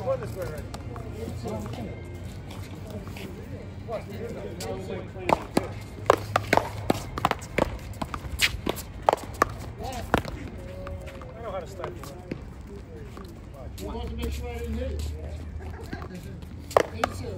won this way already. What? I know how to start you. You want to make sure I didn't hit it. 8-2.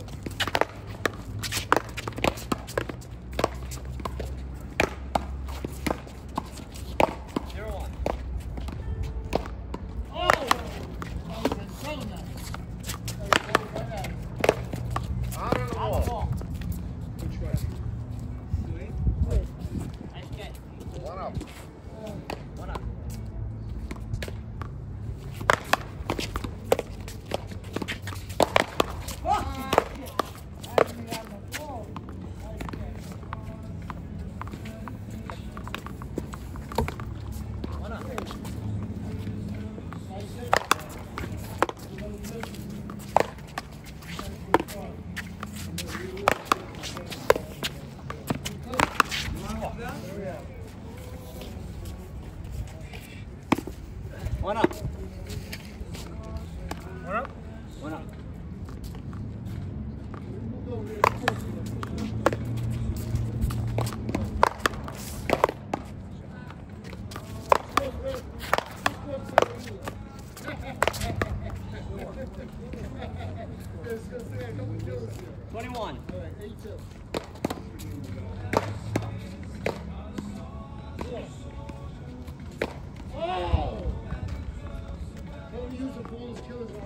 One up. One up? One up. $21. Use the bonus killers on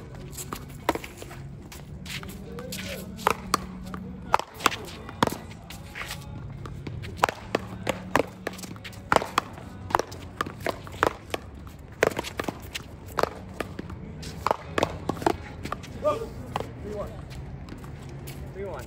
Whoa! 3-1. 3-1.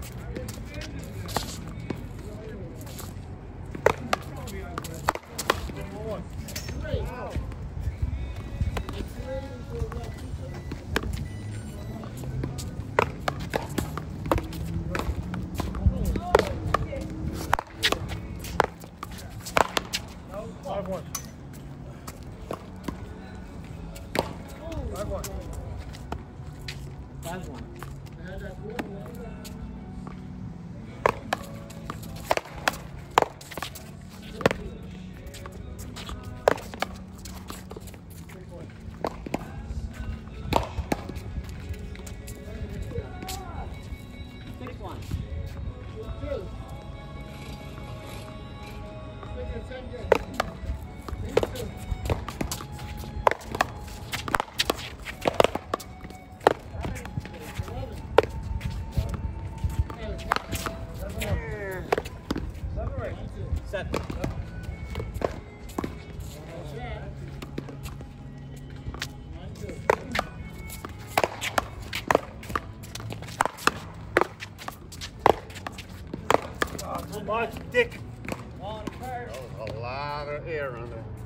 Watch, Dick. That was a lot of air on there.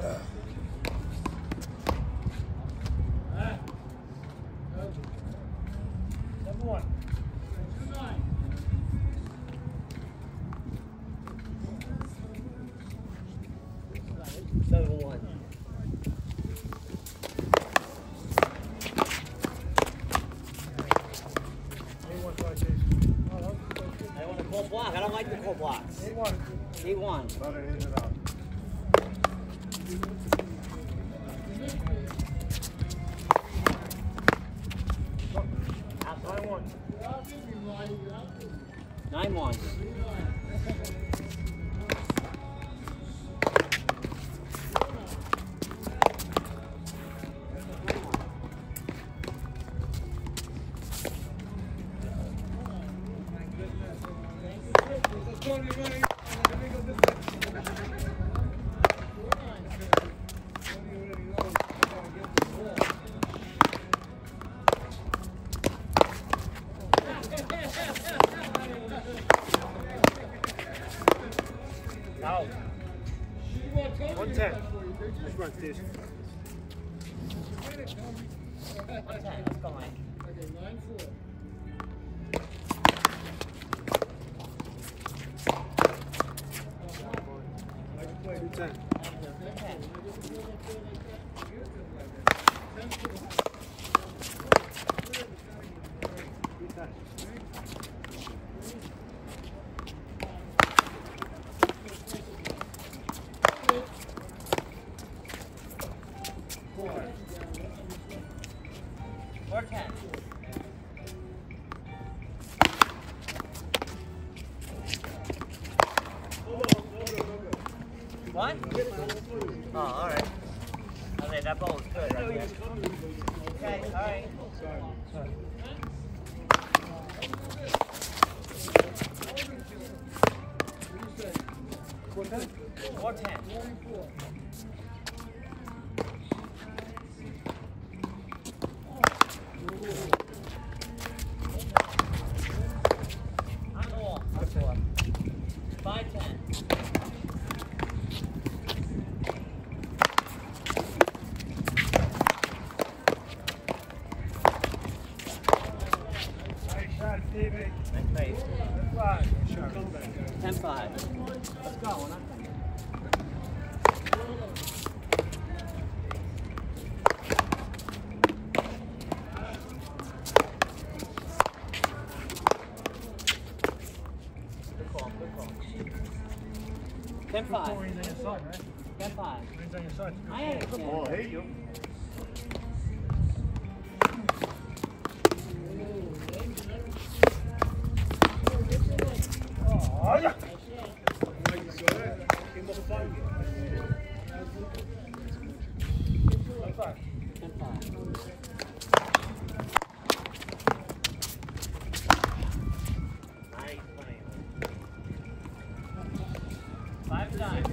Number one. 7-1. I want a cold block. I don't like the cold blocks. 8-1. 8-1. Better hit it out. Out 9-1. 9-1. Out. 110. Let's run, Steve. 110. Let's go, Mike. Okay, 9-4. 210. 10. 4-10. What? Oh, all right. Okay, that ball was good. Okay, all right. What? 4-10. On the wall. 5-10. David. Nice pace. 10-5. Let's go. We're not done. Good call. Good call. 10-5. 10-5. I understand. Oh, hey, you. Oh, yeah. 5-9.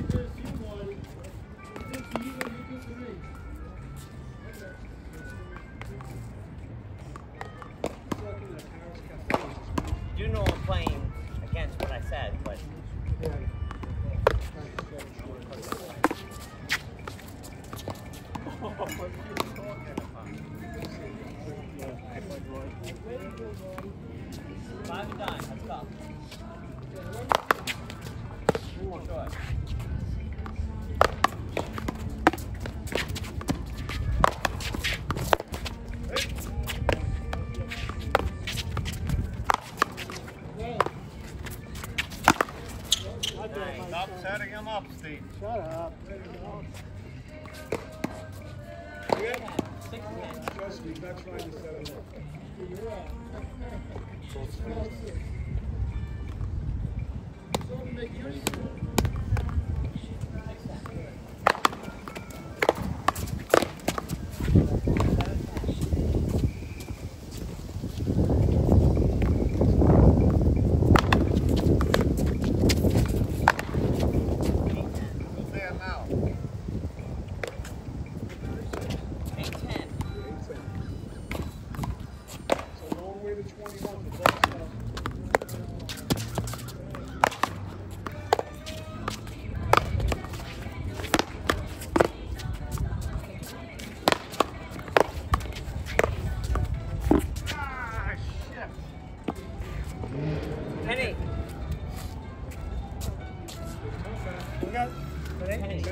You know I'm playing against what I said, but five and nine. Let's go. Sure. Stop setting him up, Steve. Shut up. 6-10. Trust me, he's not trying to set him up. So to make your Who's there now? 8-10. It's a long way to 21 for both sides. Ah, shit. Penny. Penny.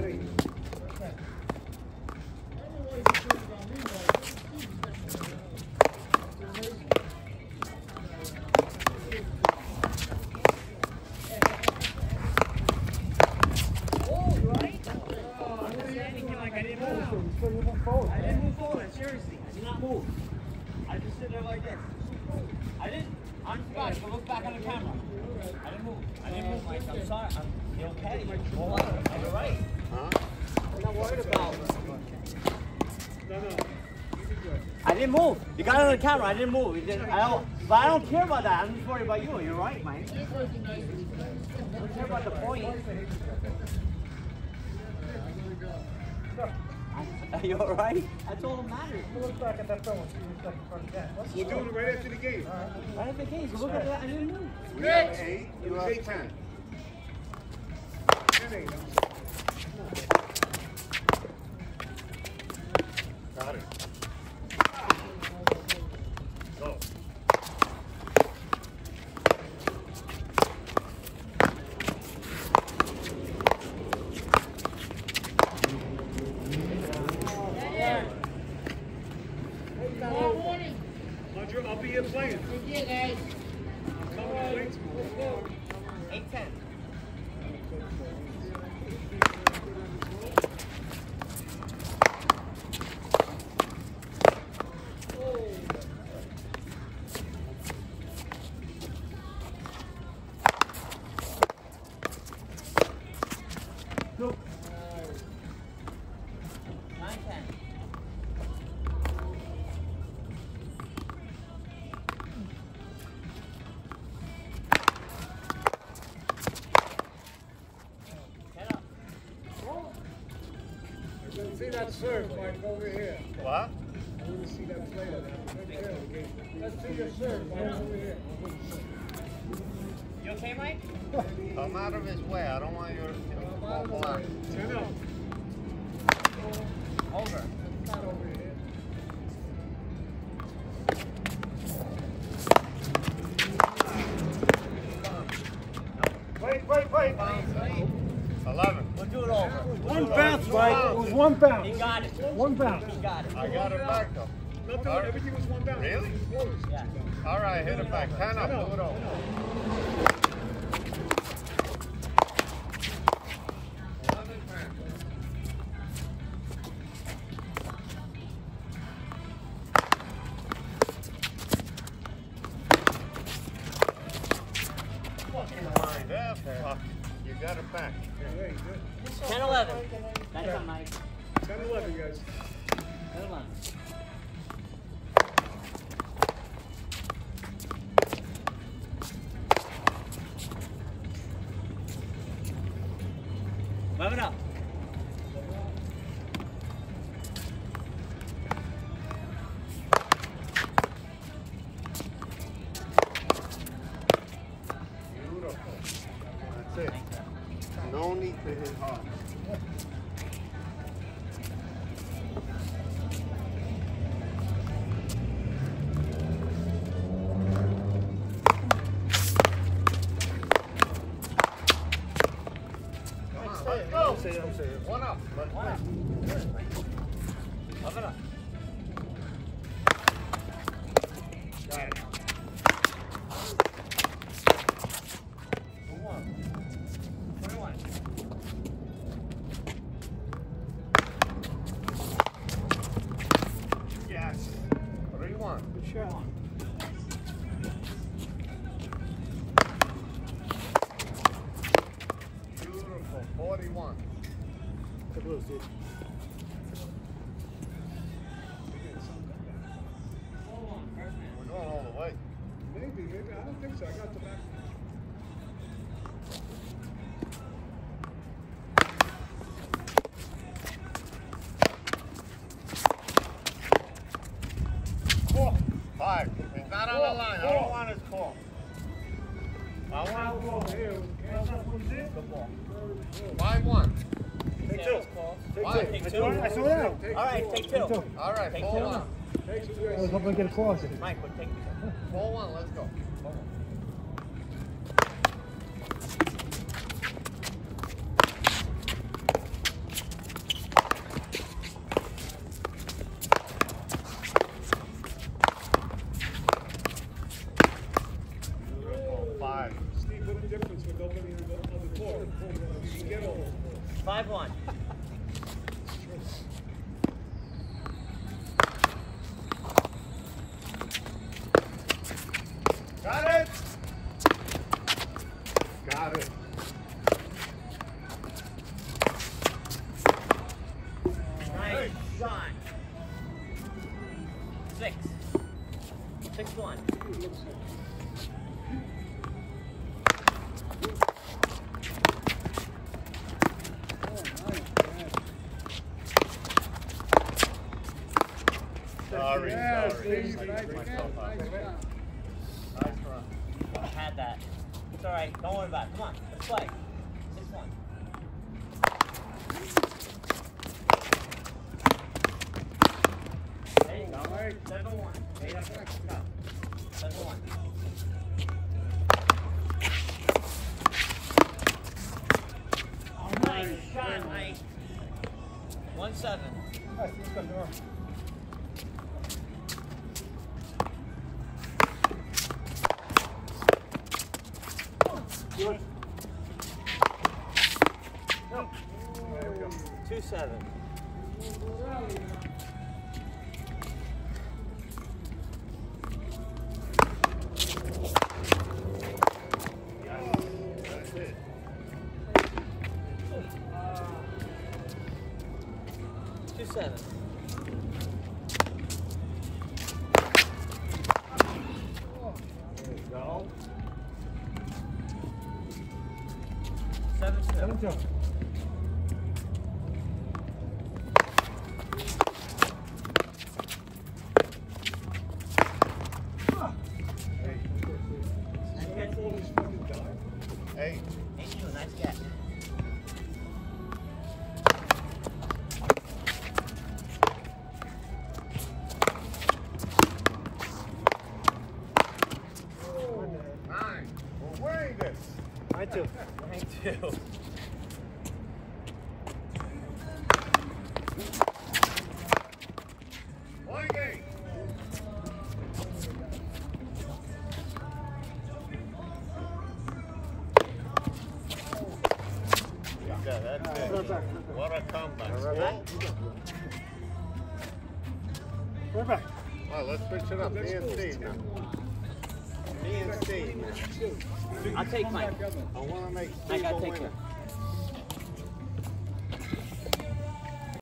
I didn't move forward, seriously. I did not move. I just sit there like this. I didn't. On spot, so look back on the camera. I didn't move. I didn't move, Mike. I'm sorry. You okay? All right. You're right. Huh? I'm not worried about. No. I didn't move. You got it on the camera. I didn't move. But I don't care about that. I'm just worried about you. You're right, Mike. I don't care about the point. Are you all right? That's all that matters. Look back at that film and see who's stuck in front of that. We're doing it right after the game. Right at the game. So look at that. I didn't move. We have 8. It was 8-10. 10-8. Got it. Go. Roger, I'll be here playing. Come on, wait. 8-10. not serve, Mike, over here. What? I want to see that play on that. Right there, okay. That's to your serve, Mike, over here. You okay, Mike? Come out of his way. I don't want you to fall blind. 10 up. Over. Not over here. Wait. 11. We'll do it over. One bounce, Mike. It was one bounce. He got it. One bounce. He got it. I got it back though. Nothing, everything was one bounce. Really? Yeah. All right, hit it back. 10 up. Do it over. 11, 10. Fucking line there, fuck. You got it back. Yeah, hey, good. 10, 11. Nice one, Mike. 10, 11, guys. 10, 11. Move it up. Beautiful. That's it. No need to hit hard. Come on, let's go. One up. Let's One play. up. Move it up. Got it. 21. Yes. 3-1. Good shot. Beautiful. 41. Good look, dude. 4-1. First man. We're going all the way. Maybe. I don't think so. I got the back. Four. 5. He's not on the line. I don't want his call. I want Oh, here. Good ball. 5-1. Take two. Why? Take two. I saw that. All right, take two. All right, Take 4-1. Take two, I was guys. hoping to get a call. Mike, we'll take two. 4-1. Let's go. Beautiful. 5. Steve, what the difference with nobody on the court? You can get over. 5-1. Got it. Got it. Nice shot. 6. 6-1. Sorry, Yeah, sorry. Steve. I Nice used job. myself up. Nice job. Nice run. I had that. It's all right. Don't worry about it. Come on. Let's play. 6-1. There you go. 7-1. Made up. Go. 7-1. Nice shot, Mike. 1-7. There we go. 2-7. That's it. 2-7. There you go. 7-2. 7-2. Rank two. Rank two. One game. Yeah, that's it. What a comeback. Right back. Well, let's switch it up. Me and Steve now. Me and Steve now. I'll take Mike. I want to make Mike, Steve I'll a take winner. him.